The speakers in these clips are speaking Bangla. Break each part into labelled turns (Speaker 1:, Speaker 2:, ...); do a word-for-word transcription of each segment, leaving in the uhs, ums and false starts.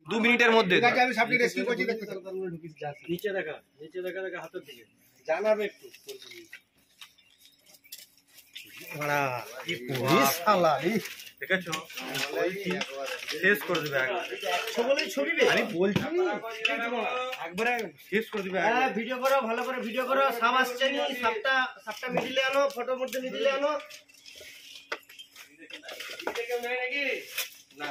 Speaker 1: দু মিনিটের মধ্যে।
Speaker 2: আমি সামনে রেস্কিউ করছি, দেখতে
Speaker 3: নিচে দেখা, নিচে দেখা দেখা হাতের দিকে জানাবে একটু।
Speaker 1: বড়া কি পুলিশ শালা রে,
Speaker 3: দেখেছো শেষ করে দিবে
Speaker 1: সকলেই ছবি রে। আমি বলছি
Speaker 3: একবারে শেষ করে দিবে।
Speaker 1: হ্যাঁ ভিডিও করো, ভালো করে ভিডিও করো। সাপ আসছে নি, সাপটা সাপটা মিডিলে আনো, ফটোর মধ্যে মিডিলে আনো। কেউ নেই নাকি? না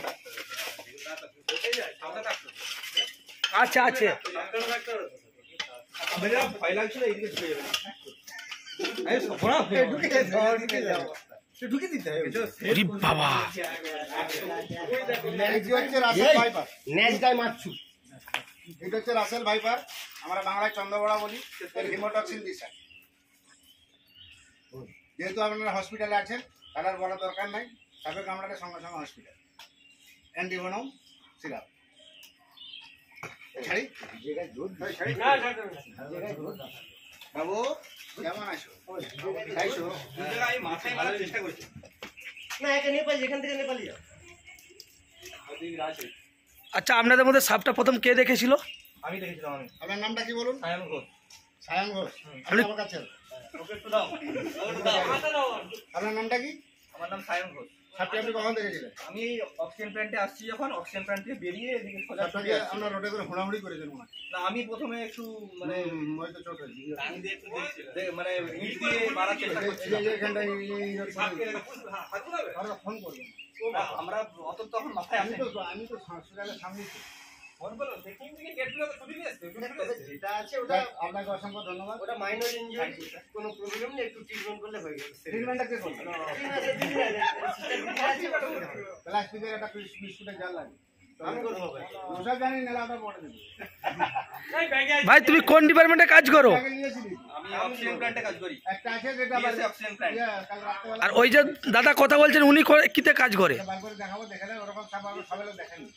Speaker 1: আচ্ছা আচ্ছা
Speaker 3: ভয় লাগছিল এইদিকে ঢুকে যাবে।
Speaker 2: ঢুকে দিতে হবে
Speaker 1: বাবা। নেক্সট গাই মারছু,
Speaker 2: এটা হচ্ছে রাসেল ভাইপার, আমরা বাংলায় চন্দ্রবড়া বলি। এর হিমোটক্সিন দিশা। যেহেতু আপনারা হসপিটালে আছেন, তাহলে আর বলার দরকার নাই। সাপে কামড়ালে সঙ্গে সঙ্গে হসপিটাল, অ্যান্টিভেনম সিরাপ। ছাড়ি বাবু, কেমন আছো?
Speaker 3: মাথায় মারার চেষ্টা করছি
Speaker 1: না এখানে নেপাল, যেখান থেকে নেপালি যাও।
Speaker 3: আছে।
Speaker 1: আচ্ছা আপনাদের মধ্যে সাপটা প্রথম কে দেখেছিল?
Speaker 3: আমি দেখেছিলাম। আমি
Speaker 2: আপনার নামটা কি বলুন?
Speaker 3: সায়ন ঘোষ।
Speaker 2: সায়ন ঘোষ,
Speaker 1: আপনি
Speaker 2: আমার কাছে।
Speaker 3: ওকে একটু দাও, ওকে দাও, হাতে দাও।
Speaker 2: আপনার নামটা কি?
Speaker 3: আমার নাম সায়ন ঘোষ।
Speaker 2: সাপটি আপনি কখন দেখেছিলেন?
Speaker 3: আমি অক্সিজেন প্ল্যান্টে আসছি, যখন অক্সিজেন প্ল্যান্ট থেকে বেরিয়ে এদিকে সোজা
Speaker 2: সাপটাকে আপনার রোডে করে হোড়াহুড়ি করেছেন মনে হয়।
Speaker 3: না, আমি প্রথমে একটু মানে
Speaker 2: হুম, হয়তো চোট হয়েছে।
Speaker 3: দে- মানে ইট দিয়ে মারার চেষ্টা করছি।
Speaker 2: এই যে এখানটায় এই- এই- এই- আপনারা ফোন করবেন।
Speaker 3: আমরা অত তখন মাথায়
Speaker 2: আমি
Speaker 3: আসে
Speaker 2: তো আমি তো হসপিটালের সামনে ছি।
Speaker 3: ফোন করলো দেখি থেকে গেটগুলো তো ছুটি নিয়েছে।
Speaker 1: যেটা আছে ওটা
Speaker 2: আপনাকে অসংখ্য ধন্যবাদ।
Speaker 1: ওটা মাইনর ইনজুরি, কোনো প্রবলেম নেই, একটু ট্রিটমেন্ট করলে হয়ে যাবে।
Speaker 2: ট্রিটমেন্টটা কে করবে? প্লাস্টিকের একটা বিস্কুটের জাল লাগে।
Speaker 1: আমি করবো ভাই।
Speaker 2: মশা জানি না, ওটা পড়ে দেবে।
Speaker 1: ভাই তুমি কোন ডিপার্টমেন্টে কাজ করো?
Speaker 2: আগে নিয়েছিলি?
Speaker 3: আমি অক্সিজেন প্ল্যান্টে কাজ করি।
Speaker 2: একটা আছে যেটা
Speaker 3: বিএসএ অক্সিজেন প্ল্যান্ট।
Speaker 2: ইয়ে, কাল রাত্রেবেলা
Speaker 1: আর ওই যে দাদা কথা বলছেন উনি করে- কিতে কাজ করে?
Speaker 2: বার করে দেখাবো, দেখে নেন। ওরকম সাপ আমরা সবাই দেখেনি।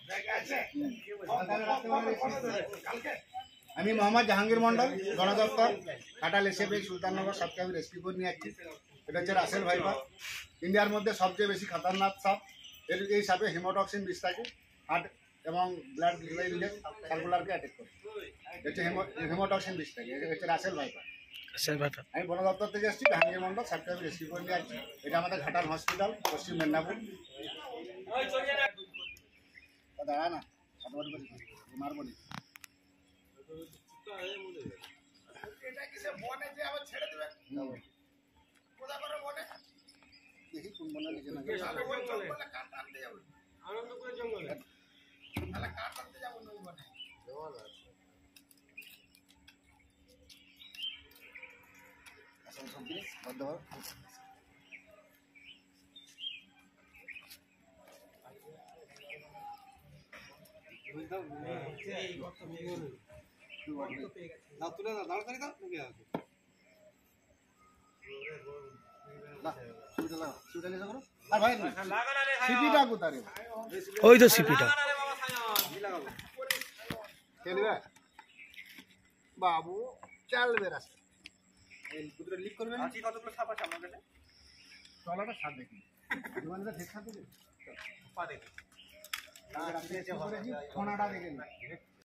Speaker 2: আমি মোহাম্মদ জাহাঙ্গীর মন্ডল, বন দপ্তর, কাটাল এসএফএ, সুলতাননগর সাপকে আমি রেস্কিউ করে নিয়ে আসছি। এটা হচ্ছে রাসেল ভাইপার, ইন্ডিয়ার মধ্যে সবচেয়ে বেশি খতরনাক সাপ। এর এই সাপে হিমোটক্সিন বিষ থাকে, হার্ট এবং ব্লাড সার্কুলারকে অ্যাটাক করে। হচ্ছে হিমোটক্সিন বিষ থাকে। এটা হচ্ছে রাসেল ভাইপার। আমি বন দপ্তর থেকে এসেছি, জাহাঙ্গীর মন্ডল, সাপকে আমি রেস্কিউ করে নিয়ে আসছি। এটা আমাদের ঘাটাল হসপিটাল, পশ্চিম মেদিনীপুর। দাঁড়া না, মারবো নি। দেখি কোন বনে লিখে না।
Speaker 3: আনন্দপুরের জঙ্গলে না তুলে না দাঁড় করে দাও নাকি আছে
Speaker 1: ওই তো সিপিটা
Speaker 2: বাবু চালবে রাস্তা
Speaker 3: লিক করবেন। আজকে কতগুলো সাপ আছে আমার কাছে?
Speaker 2: তলাটা সাপ দেখি ঠিক সাপ দেখি
Speaker 3: পা দেখি
Speaker 2: ফোনাটা দেখে